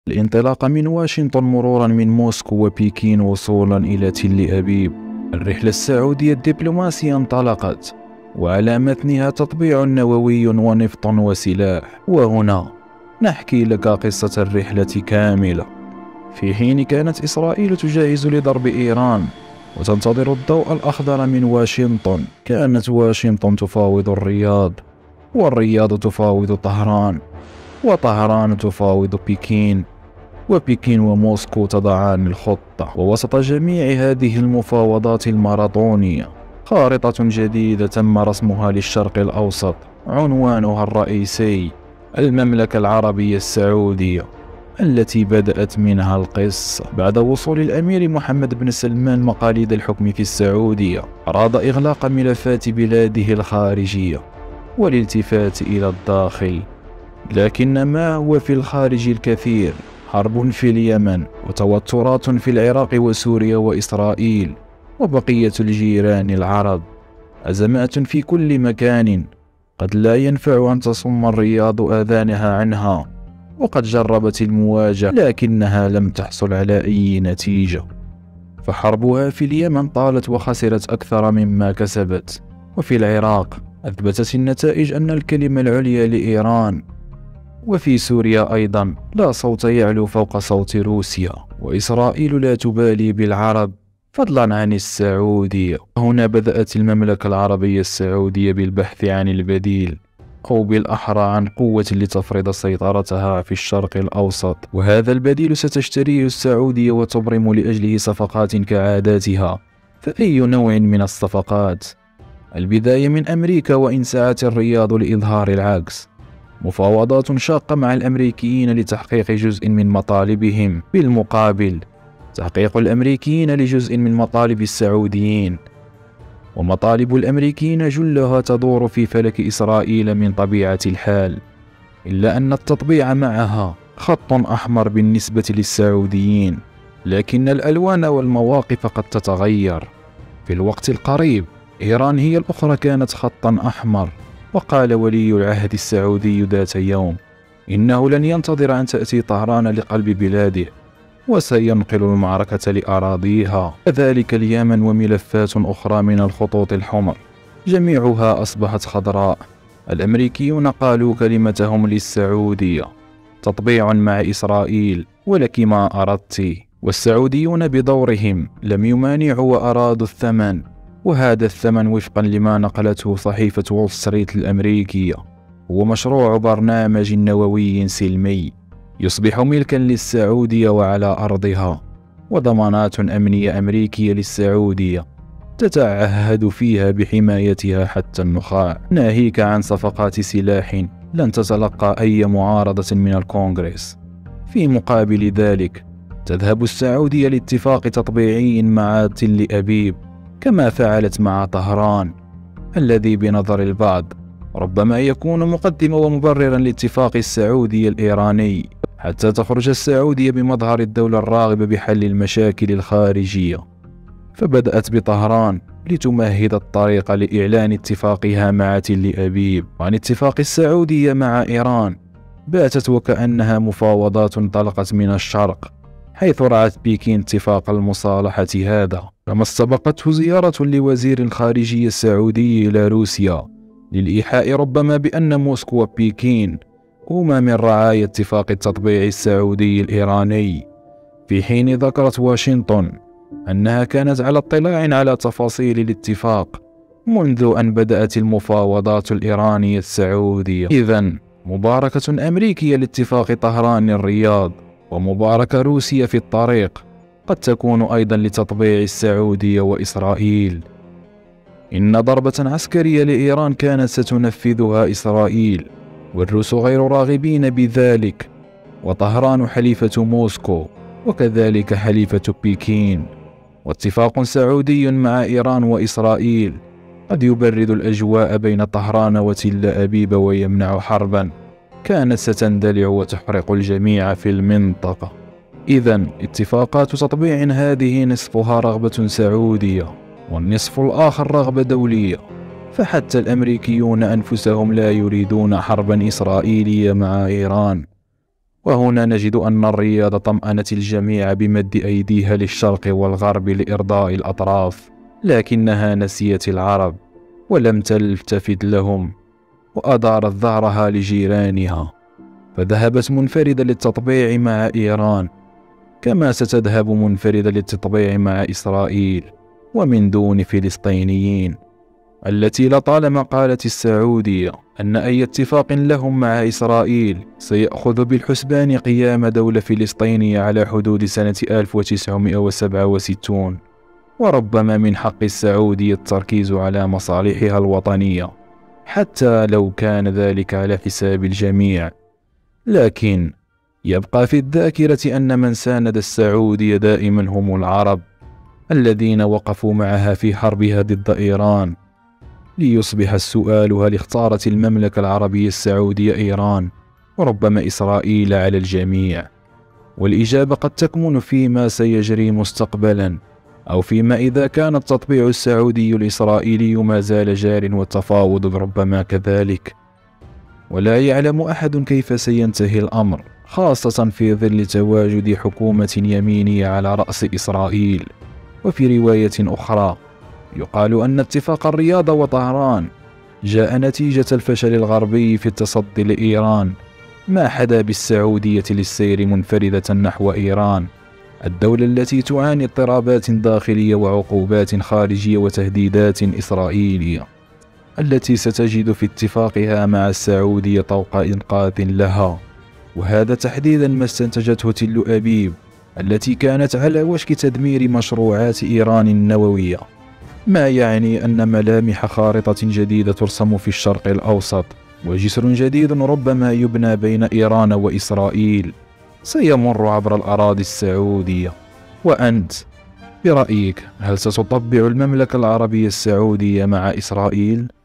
الانطلاق من واشنطن مرورا من موسكو وبكين وصولا إلى تل أبيب. الرحلة السعودية الدبلوماسية انطلقت، وعلى متنها تطبيع نووي ونفط وسلاح. وهنا نحكي لك قصة الرحلة كاملة. في حين كانت إسرائيل تجهز لضرب إيران وتنتظر الضوء الأخضر من واشنطن، كانت واشنطن تفاوض الرياض، والرياض تفاوض طهران، وطهران تفاوض بكين، وبكين وموسكو تضعان الخطة. ووسط جميع هذه المفاوضات الماراثونية خارطة جديدة تم رسمها للشرق الأوسط، عنوانها الرئيسي المملكة العربية السعودية، التي بدأت منها القصة. بعد وصول الأمير محمد بن سلمان مقاليد الحكم في السعودية، أراد إغلاق ملفات بلاده الخارجية والالتفات إلى الداخل، لكن ما هو في الخارج الكثير: حرب في اليمن، وتوترات في العراق وسوريا وإسرائيل وبقية الجيران العرب، أزمات في كل مكان قد لا ينفع أن تصم الرياض آذانها عنها. وقد جربت المواجهة لكنها لم تحصل على أي نتيجة، فحربها في اليمن طالت وخسرت أكثر مما كسبت. وفي العراق أثبتت النتائج أن الكلمة العليا لإيران. وفي سوريا أيضا لا صوت يعلو فوق صوت روسيا، وإسرائيل لا تبالي بالعرب فضلا عن السعودية. هنا بدأت المملكة العربية السعودية بالبحث عن البديل، أو بالأحرى عن قوة لتفرض سيطرتها في الشرق الأوسط. وهذا البديل ستشتريه السعودية وتبرم لأجله صفقات كعاداتها. فأي نوع من الصفقات؟ البداية من أمريكا، وإن سعت الرياض لإظهار العكس. مفاوضات شاقة مع الأمريكيين لتحقيق جزء من مطالبهم، بالمقابل تحقيق الأمريكيين لجزء من مطالب السعوديين. ومطالب الأمريكيين جلها تدور في فلك إسرائيل من طبيعة الحال، إلا أن التطبيع معها خط أحمر بالنسبة للسعوديين، لكن الألوان والمواقف قد تتغير. في الوقت القريب إيران هي الأخرى كانت خطا أحمر، وقال ولي العهد السعودي ذات يوم إنه لن ينتظر أن تأتي طهران لقلب بلاده، وسينقل المعركة لأراضيها. كذلك اليمن وملفات أخرى من الخطوط الحمر جميعها أصبحت خضراء. الأمريكيون قالوا كلمتهم للسعودية: تطبيع مع إسرائيل ولك ما أردت. والسعوديون بدورهم لم يمانعوا وأرادوا الثمن، وهذا الثمن وفقا لما نقلته صحيفة وول ستريت الأمريكية هو مشروع برنامج نووي سلمي يصبح ملكا للسعودية وعلى أرضها، وضمانات أمنية أمريكية للسعودية تتعهد فيها بحمايتها حتى النخاع، ناهيك عن صفقات سلاح لن تتلقى أي معارضة من الكونغرس. في مقابل ذلك تذهب السعودية لاتفاق تطبيعي مع تل أبيب، كما فعلت مع طهران، الذي بنظر البعض ربما يكون مقدما ومبررا لاتفاق السعودي الإيراني، حتى تخرج السعودية بمظهر الدولة الراغبة بحل المشاكل الخارجية. فبدأت بطهران لتمهد الطريق لإعلان اتفاقها مع تل أبيب. وعن اتفاق السعودية مع إيران باتت وكأنها مفاوضات انطلقت من الشرق، حيث رعت بكين اتفاق المصالحة هذا، كما استبقته زيارة لوزير الخارجية السعودي إلى روسيا للإيحاء ربما بأن موسكو وبكين هما من رعايا اتفاق التطبيع السعودي الإيراني، في حين ذكرت واشنطن أنها كانت على اطلاع على تفاصيل الاتفاق منذ أن بدأت المفاوضات الإيرانية السعودية. إذن مباركة أمريكية لاتفاق طهران الرياض، ومباركة روسية في الطريق قد تكون أيضا لتطبيع السعودية وإسرائيل. إن ضربة عسكرية لإيران كانت ستنفذها إسرائيل، والروس غير راغبين بذلك، وطهران حليفة موسكو وكذلك حليفة بكين. واتفاق سعودي مع إيران وإسرائيل قد يبرد الأجواء بين طهران وتل أبيب ويمنع حربا كانت ستندلع وتحرق الجميع في المنطقة. إذن اتفاقات تطبيع هذه نصفها رغبة سعودية، والنصف الآخر رغبة دولية. فحتى الأمريكيون أنفسهم لا يريدون حربا إسرائيلية مع إيران، وهنا نجد أن الرياض طمأنت الجميع بمد أيديها للشرق والغرب لإرضاء الأطراف، لكنها نسيت العرب ولم تلتفت لهم، وأدارت ظهرها لجيرانها، فذهبت منفردة للتطبيع مع إيران، كما ستذهب منفردة للتطبيع مع إسرائيل ومن دون فلسطينيين، التي لطالما قالت السعودية أن أي اتفاق لهم مع إسرائيل سيأخذ بالحسبان قيام دولة فلسطينية على حدود سنة 1967، وربما من حق السعودية التركيز على مصالحها الوطنية حتى لو كان ذلك على حساب الجميع. لكن يبقى في الذاكرة أن من ساند السعودية دائما هم العرب الذين وقفوا معها في حربها ضد إيران. ليصبح السؤال: هل اختارت المملكة العربية السعودية إيران وربما إسرائيل على الجميع؟ والإجابة قد تكمن فيما سيجري مستقبلا، أو فيما إذا كان التطبيع السعودي الإسرائيلي ما زال جار والتفاوض ربما كذلك. ولا يعلم أحد كيف سينتهي الأمر، خاصة في ظل تواجد حكومة يمينية على رأس إسرائيل. وفي رواية أخرى يقال أن اتفاق الرياض وطهران جاء نتيجة الفشل الغربي في التصدي لإيران، ما حدا بالسعودية للسير منفردة نحو إيران، الدولة التي تعاني اضطرابات داخلية وعقوبات خارجية وتهديدات إسرائيلية، التي ستجد في اتفاقها مع السعودية طوق إنقاذ لها. وهذا تحديدا ما استنتجته تل أبيب، التي كانت على وشك تدمير مشروعات إيران النووية، ما يعني أن ملامح خارطة جديدة ترسم في الشرق الأوسط، وجسر جديد ربما يبنى بين إيران وإسرائيل سيمر عبر الأراضي السعودية. وأنت برأيك، هل ستطبع المملكة العربية السعودية مع إسرائيل؟